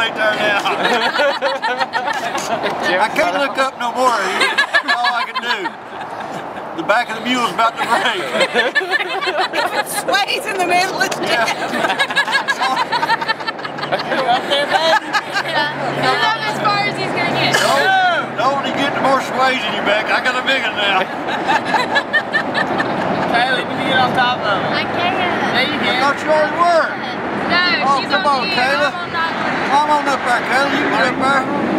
right there now. I can't look up no more. That's all I can do. The back of the mule's about to break. It sways in the middle of the Yeah. You up there, bud? Yeah. He's up as far as he's gonna get. Don't you get more sways in your back. I got a big one now. Kaylee, you need to get on top of it. I can't. Yeah, you I can. thought you already were. No, Oh, she's come on, you. Kayla. I'm on that one. Come on up there, Kayla. You can get up there.